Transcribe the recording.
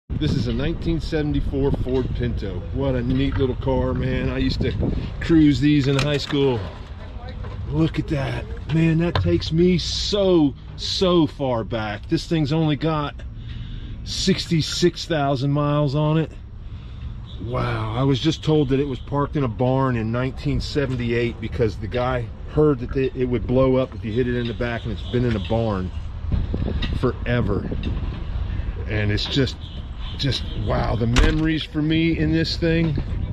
This is a 1974 Ford Pinto. What a neat little car, man. I used to cruise these in high school. Look at that. Man, that takes me so far back. This thing's only got 66,000 miles on it. Wow, I was just told that it was parked in a barn in 1978 because the guy heard that it would blow up if you hit it in the back, and it's been in a barn forever. And it's just wow, the memories for me in this thing